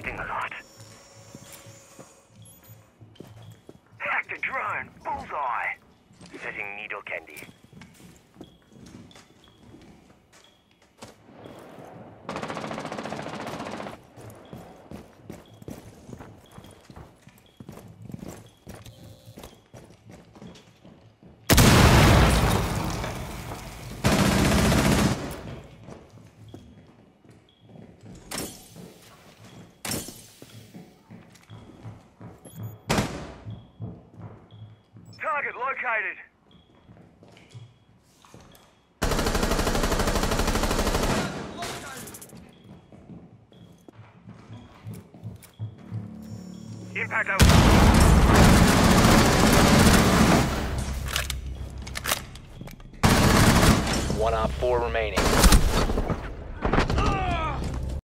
Testing a lot. Hacked a drone. Bullseye. Setting needle candy. Target located. Impact over. 1 op 4 remaining.